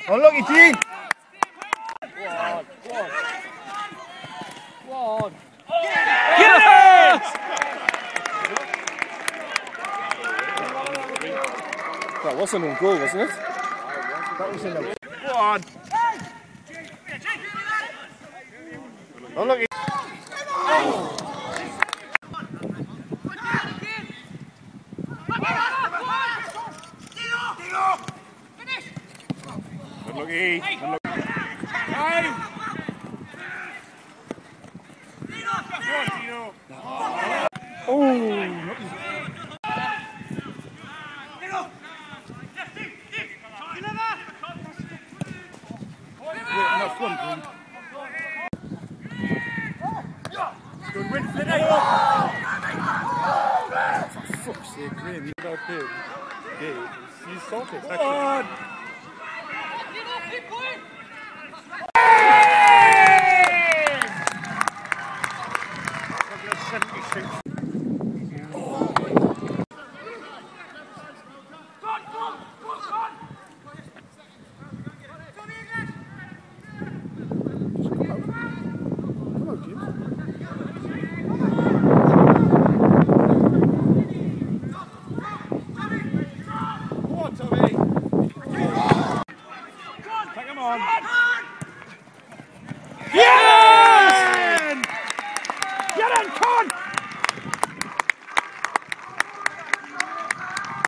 Unlucky, Gene. Go on. Get it! That wasn't on goal, wasn't it? That was in the... Go on. Unlucky. Unlucky. Good win for Dave. For fuck's sake, Graham, you got paid. Dave, he's sorted. Come on. Come on.